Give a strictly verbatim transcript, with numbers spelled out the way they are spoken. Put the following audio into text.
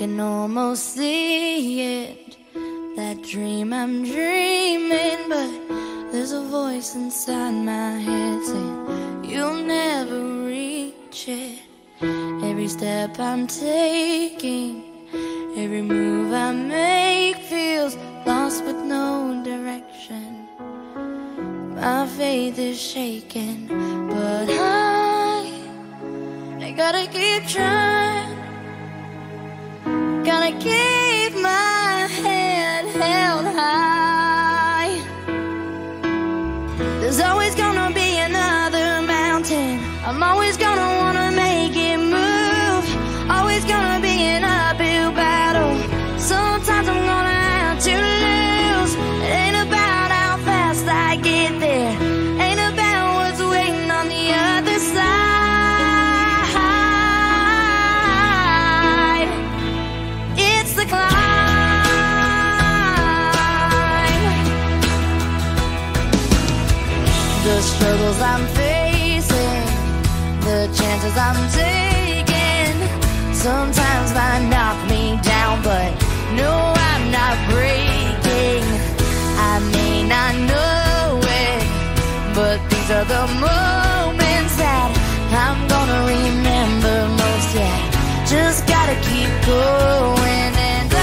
can almost see it, that dream I'm dreaming, but there's a voice inside my head saying you'll never reach it. Every step I'm taking, every move I make feels lost with no direction. My faith is shaking, but I, I gotta keep trying. Gotta keep my head held high. There's always gonna be another mountain. I'm always gonna wanna make it move. Always gonna be an uphill battle. Sometimes I'm gonna have to lose. It ain't about how fast I get there, ain't about what's waiting on the other side. It's the climb. The struggles I'm facing, the chances I'm taking, sometimes might knock me down, but no, I'm not breaking. I may not know it, but these are the moments that I'm gonna remember most. Yeah, just gotta keep going, and I